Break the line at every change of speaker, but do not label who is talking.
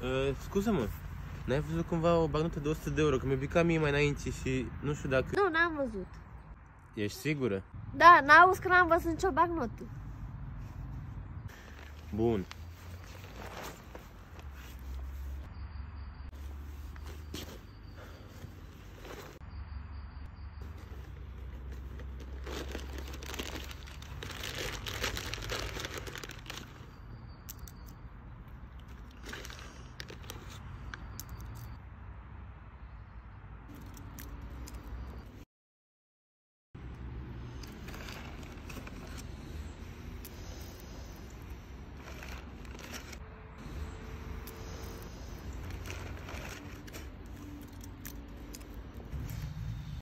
Scuză-mă, n-ai văzut cumva o bagnotă de 100 de euro? Că mi-a picat mie mai înainte și nu știu dacă...
Nu, n-am văzut.
Ești sigură?
Da, n-auzi că n-am văzut nicio bagnotă.
Bun.